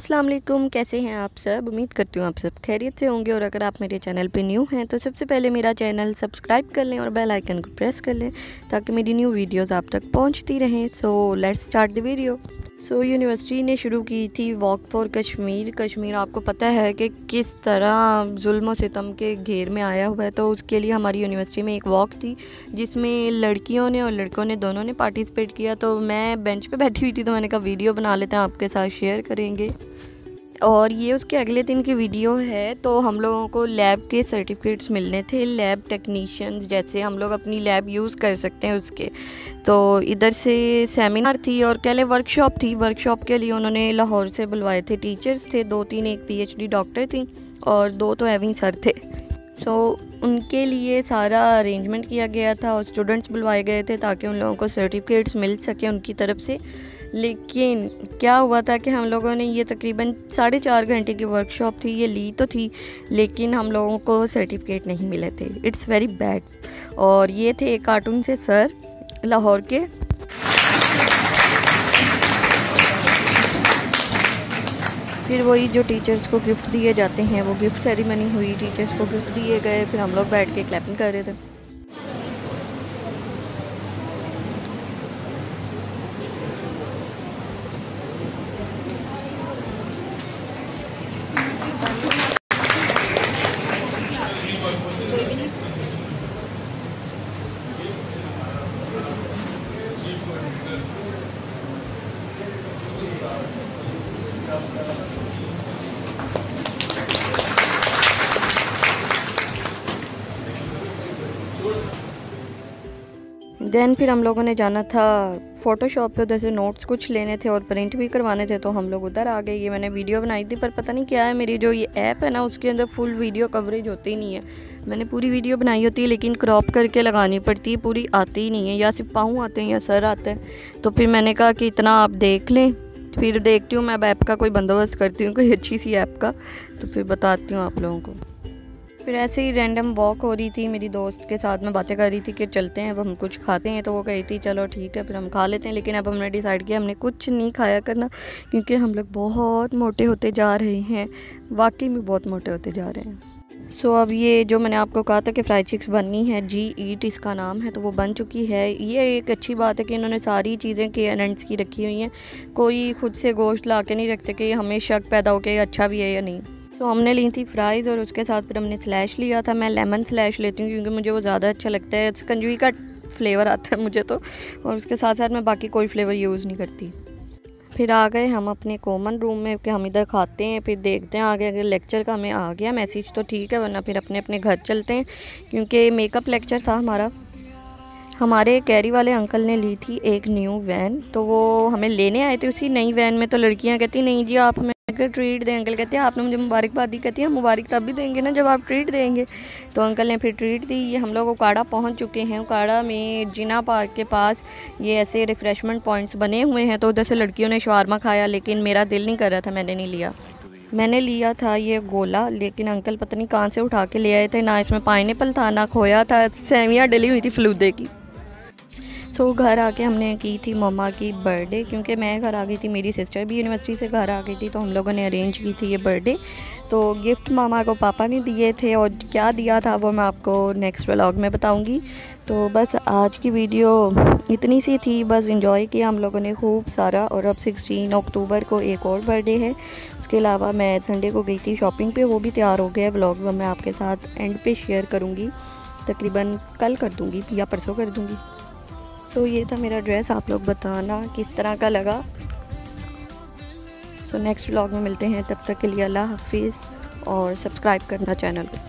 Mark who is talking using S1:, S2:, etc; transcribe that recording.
S1: अस्सलाम वालेकुम, कैसे हैं आप सब। उम्मीद करती हूँ आप सब खैरियत से होंगे। और अगर आप मेरे चैनल पे न्यू हैं तो सबसे पहले मेरा चैनल सब्सक्राइब कर लें और बेल आइकन को प्रेस कर लें ताकि मेरी न्यू वीडियोस आप तक पहुँचती रहें। So let's start the video. University ने शुरू की थी वॉक फॉर कश्मीर। कश्मीर आपको पता है कि किस तरह जुल्म और सितम के घेर में आया हुआ है, तो उसके लिए हमारी यूनिवर्सिटी में एक वॉक थी जिसमें लड़कियों ने और लड़कों ने दोनों ने पार्टिसिपेट किया। तो मैं बेंच पे बैठी हुई थी तो मैंने कहा वीडियो बना लेते हैं, आपके साथ शेयर करेंगे। और ये उसके अगले दिन की वीडियो है। तो हम लोगों को लैब के सर्टिफिकेट्स मिलने थे, लैब टेक्नीशियंस जैसे हम लोग अपनी लैब यूज़ कर सकते हैं उसके। तो इधर से सेमिनार थी और कह लें वर्कशॉप थी। वर्कशॉप के लिए उन्होंने लाहौर से बुलवाए थे, टीचर्स थे 2-3, एक PhD डॉक्टर थी और 2 तो एविंग सर थे। उनके लिए सारा अरेंजमेंट किया गया था और स्टूडेंट्स बुलवाए गए थे ताकि उन लोगों को सर्टिफिकेट्स मिल सके उनकी तरफ से। लेकिन क्या हुआ था कि हम लोगों ने ये तकरीबन 4.5 घंटे की वर्कशॉप थी, ये ली तो थी लेकिन हम लोगों को सर्टिफिकेट नहीं मिले थे। It's very bad. और ये थे एक कार्टून से सर लाहौर के। फिर वही जो टीचर्स को गिफ्ट दिए जाते हैं वो गिफ्ट सेरेमनी हुई, टीचर्स को गिफ्ट दिए गए, फिर हम लोग बैठ के क्लैपिंग कर रहे थे। देन फिर हम लोगों ने जाना था फ़ोटोशॉप पे, उधर से नोट्स कुछ लेने थे और प्रिंट भी करवाने थे, तो हम लोग उधर आ गए। ये मैंने वीडियो बनाई थी पर पता नहीं क्या है, मेरी जो ये ऐप है ना उसके अंदर फुल वीडियो कवरेज होती नहीं है। मैंने पूरी वीडियो बनाई होती है लेकिन क्रॉप करके लगानी पड़ती है, पूरी आती ही नहीं है, या सिर्फ पाँव आते हैं या सर आते हैं। तो फिर मैंने कहा कि इतना आप देख लें, फिर देखती हूँ मैं अब ऐप का कोई बंदोबस्त करती हूँ, कोई अच्छी सी ऐप का, तो फिर बताती हूँ आप लोगों को। फिर ऐसे ही रैंडम वॉक हो रही थी, मेरी दोस्त के साथ में बातें कर रही थी कि चलते हैं अब हम कुछ खाते हैं। तो वो कही थी चलो ठीक है फिर हम खा लेते हैं, लेकिन अब हमने डिसाइड किया हमने कुछ नहीं खाया करना क्योंकि हम लोग बहुत मोटे होते जा रहे हैं, वाकई में बहुत मोटे होते जा रहे हैं। अब ये जो मैंने आपको कहा था कि फ्राइड चिक्स बननी है, जी ईट इसका नाम है, तो वो बन चुकी है। ये एक अच्छी बात है कि इन्होंने सारी चीज़ें KNNs की रखी हुई हैं, कोई खुद से गोश्त ला के नहीं रखते कि हमें शक पैदा हो के अच्छा भी है या नहीं। हमने ली थी फ्राइज़ और उसके साथ फिर हमने स्लैश लिया था। मैं लेमन स्लैश लेती हूँ क्योंकि मुझे वो ज़्यादा अच्छा लगता है, स्कंजवी का फ्लेवर आता है मुझे तो, और उसके साथ साथ मैं बाकी कोई फ्लेवर यूज़ नहीं करती। फिर आ गए हम अपने कॉमन रूम में कि हम इधर खाते हैं, फिर देखते हैं आगे अगर लेक्चर का हमें आ गया मैसेज तो ठीक है, वरना फिर अपने अपने घर चलते हैं क्योंकि मेकअप लेक्चर था हमारा। हमारे कैरी वाले अंकल ने ली थी एक न्यू वैन, तो वो हमें लेने आए थे उसी नई वैन में। तो लड़कियां कहती नहीं जी आप हमें ट्रीट दें। अंकल कहते हैं आपने मुझे मुबारकबाद दी। कहती है मुबारक तब भी देंगे ना जब आप ट्रीट देंगे। तो अंकल ने फिर ट्रीट दी। ये हम लोग उकाड़ा पहुंच चुके हैं। उकाड़ा में जिना पार्क के पास ये ऐसे रिफ़्रेशमेंट पॉइंट्स बने हुए हैं, तो उधर से लड़कियों ने शवारमा खाया लेकिन मेरा दिल नहीं कर रहा था, मैंने नहीं लिया। मैंने लिया था ये गोला, लेकिन अंकल पता नहीं कहाँ से उठा के ले आए थे, ना इसमें पाइनएप्पल था ना खोया था, सेवियाँ डली हुई थी फलूदे की। घर आके हमने की थी मम्मा की बर्थडे, क्योंकि मैं घर आ गई थी, मेरी सिस्टर भी यूनिवर्सिटी से घर आ गई थी, तो हम लोगों ने अरेंज की थी ये बर्थडे। तो गिफ्ट मामा को पापा ने दिए थे और क्या दिया था वो मैं आपको नेक्स्ट व्लॉग में बताऊंगी। तो बस आज की वीडियो इतनी सी थी, बस एंजॉय किया हम लोगों ने खूब सारा। और अब 16 अक्टूबर को एक और बर्थडे है। उसके अलावा मैं संडे को गई थी शॉपिंग पे, वो भी तैयार हो गया। व्लॉग मैं आपके साथ एंड पे शेयर करूँगी, तकरीबन कल कर दूँगी या परसों कर दूँगी। ये था मेरा ड्रेस, आप लोग बताना किस तरह का लगा। नेक्स्ट व्लॉग में मिलते हैं, तब तक के लिए अल्लाह हाफिज़ और सब्सक्राइब करना चैनल को।